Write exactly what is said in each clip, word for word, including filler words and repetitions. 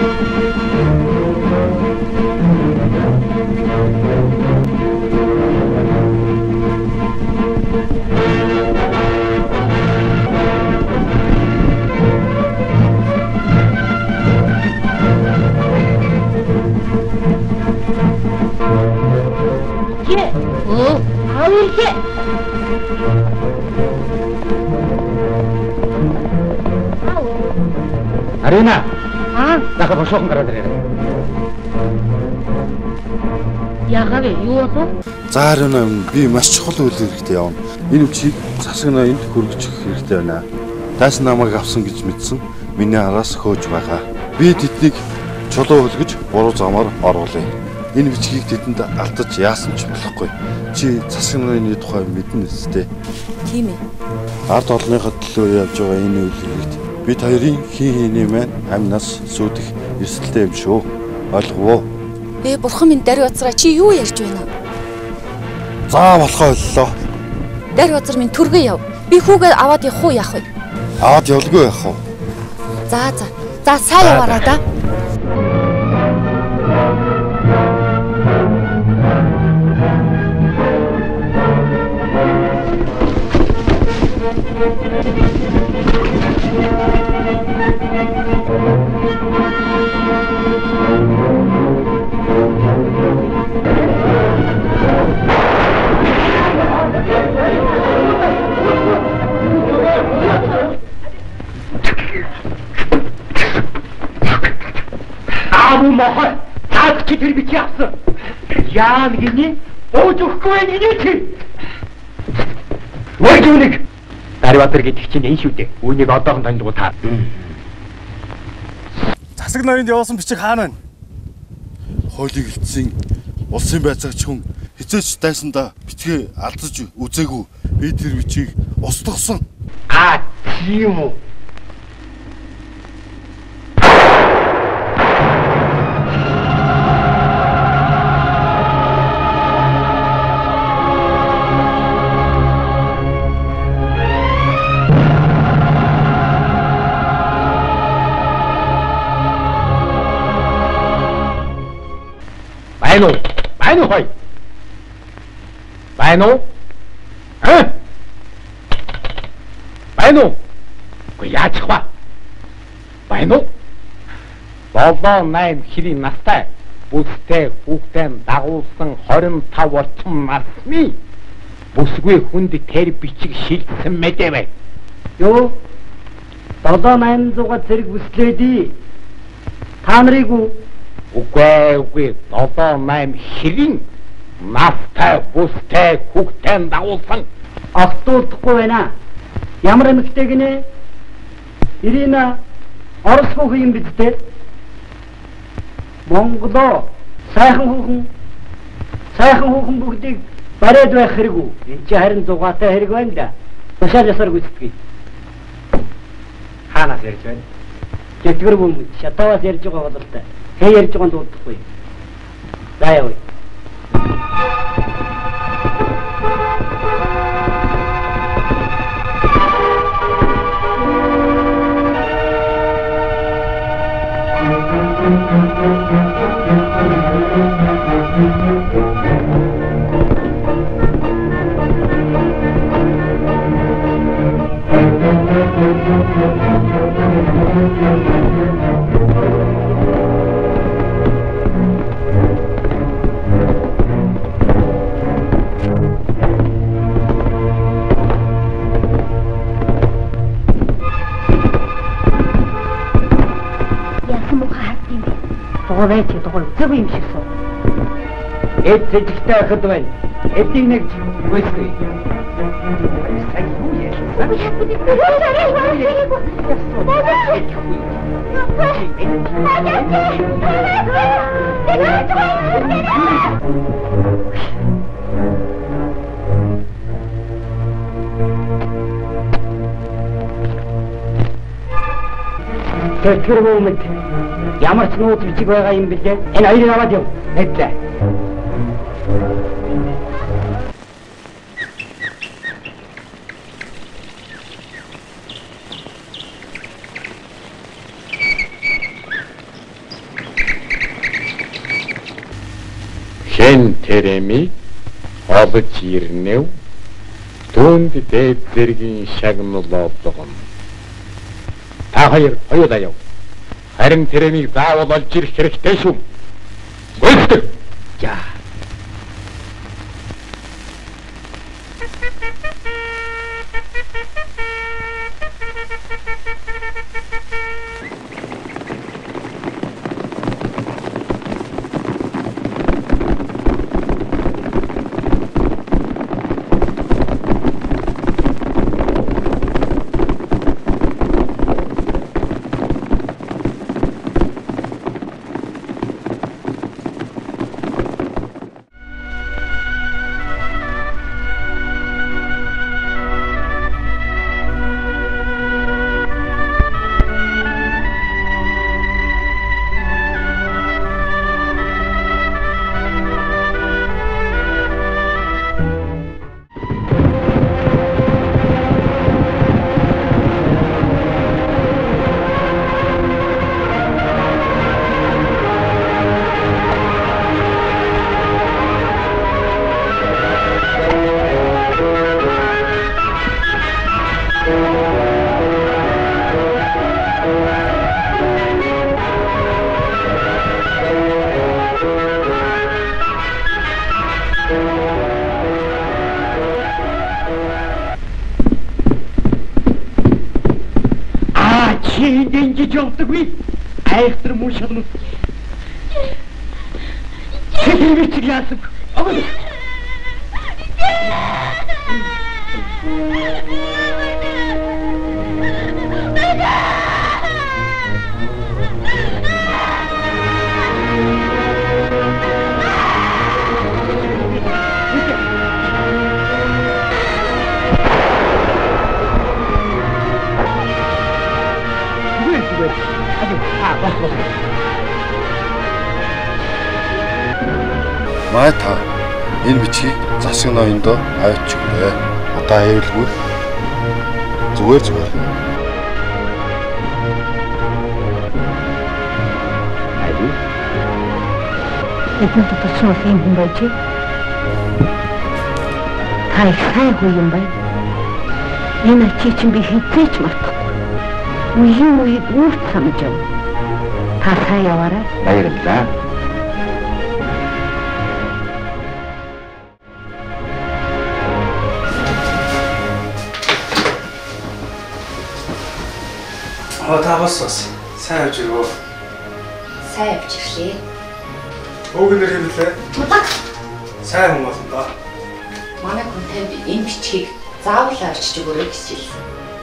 Арина! Аа? Дахиад бошоохон гараад ирээ. Яагаад юу болов? За Арина, би маш чухал үйл хэрэгтэй явна. Энэ үчиг засаг ноёнд хүргэж өгөх хэрэгтэй байна. Таас намайг авсан гэж мэдсэн миний араас хөөж байгаа. Би тэднийг чулуу хөлгөж буруу замаар оруулъя. Энэ бичгийг тэдэнд алдаж яасан ч болохгүй. Чи засаг ноёны тухай мэднэ үстэй. Тийм ээ. Ард олонныхоо төлөө явж байгаа энэ үйл хэрэгт бид хоёрын хин хиний маань амнаас сүудэх эрсдэлтэй юм шүү. Ойлгов уу? Ээ бурхан минь дарь уцраа чи юу ярьж байна? За болохоо боллоо. Дарь уцар минь түргээ яв. Би хүүгээ аваад явах уу яах вэ? Аваад явлгүй яах вэ? За за. За сайн яваарай да. Aamu mohon, saat kita berbicara, yang begini, ojok kau ini tu. Wajib. Дариватар гэдэг чинь энэ шүү дээ. Үүнийг одоохон танд дуутаа. Засаг ноёнд явуулсан бичиг хаана вэ? Хуулийг илтсэн улсын байцаагч хүн хизээч дайсандаа бичгээ алдаж үзээгүй. Би тэр бичгийг устгасан. Аа, тийм үү? Байна уу? Байна уу хой? Байна уу? Хэ? Байна уу? Гүй яачих ба? Байна уу? Болоо найм хэрийн настай бүстэй хүүхдэн дагуулсан двадцать пять орчим насны бүсгүй хүнд тэр бичиг шилжсэн мэдээ бай. Юу? долоо найман зэрэг бүслээдий. Та нарыг уу? Үгүй үгүй долоо найм хэрийн настай бүстэй хүүхдэн дагуулсан автуулдахгүй байна. Ямар эмэгтэй гинэ? Ирина Орос хүүхэн юм биз дээ? Монголоо сайхан хүүхэн сайхан хүүхэн бүгдийг бариад байх хэрэггүй. Энд чи харин зугаатай хэрэг байна да. Тушаал ясаар гүйцэтгэе. Хаанаас ярьж байна? Тэтгэр бүм шатаваас ярьж байгаа бололтой. Хэн ярьж байгааг дуудахгүй. За явъя. Вайчи тохол зөв юм шигсэн. Эд зэжигтэй хад байна. Эдийг нэг гүйцэтгэе. Сайн юу яасан? Тэр moment ямар ч нууц бичиг байгаа юм бэлээ. Энэ хоёрыг аваад яв. Нэтлээ. Тэн тэрэми олж ирнэв. Түүнд дээд зэргийн шагналоо болгоно. Та хоёр хоёулаа яв. Харин тэрэмийг заавал олж ирэх хэрэгтэй шүү. Гүйцэтгэв. За. Ингэж явдаггүй. Айхтар муу шалмал. Тэтгэж яасан. Агуу. Маа та энэ бичгийг засаг ноёндоо авч өгөө. Одоо аюулгүй. Зүгээр зүгээр. Аюу. Эдгээр туссан юм хүн байж. Хай хай хүн бай. Энэ чи чинь би хизээч мартахгүй. Үеийн үед үрд санаж яв. Та сайн яваарай. Баярлалаа. Аа та бас бас сайн авч ирвөө. Сайн авч ирлээ. Өөгнөр хэллээ. Мутаг. Сайн хүн болно да. Манай хүнтэй энэ бичгийг заавал авчиж өгөөрэй гэж хэлсэн.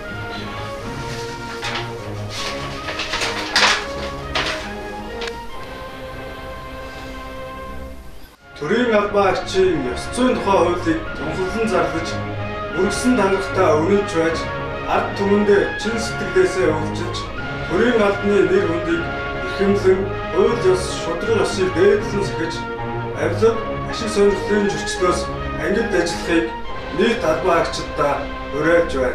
Төрийн албан агчийн ёс зүйн тухай хуулийг тунхаглан зарлаж, мөргсөн дангахтаа өрнөж байж, ард түмэндээ чин сэтгэлээсээ өвлжиж, төрийн албаны нэр хүндийг эрхэмлэн, хууль ёс, шудраг ёсыг дээдлэн сахиж, авилга, ашиг сонирхлын зөрчлөөс ангид ажиллахыг нийт албан агчдаа уриалж байна.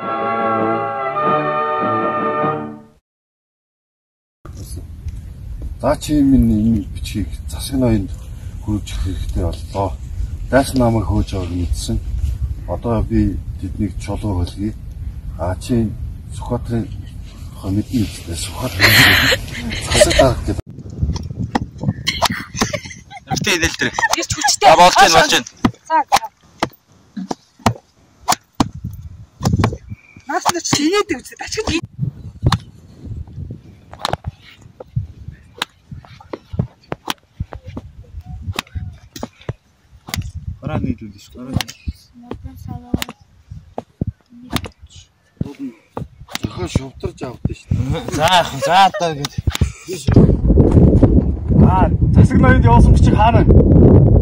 За чи минь энэ бичгийг засаг ноёнд хүргэх хэрэгтэй боллоо. Дайсан намайг хөөж байгааг мэдсэн. Одоо би тэднийг чулуу хөлгий. А чи Сүхбаатарын тухай мэднэ үстэй. Сүхбаатар засаг таах гэдэг. Эртээ хэлэлтрээ. Ирч хүчтэй. А болж байна болж байна. За. Наас нь чи инээд үзээд ачиг. Бараа нийлүүлж шүү. Зохио шувтарч авдаа шүү. За яг за одоо ингэ. Аа засаг ноёнд явуулсан бичиг хаана?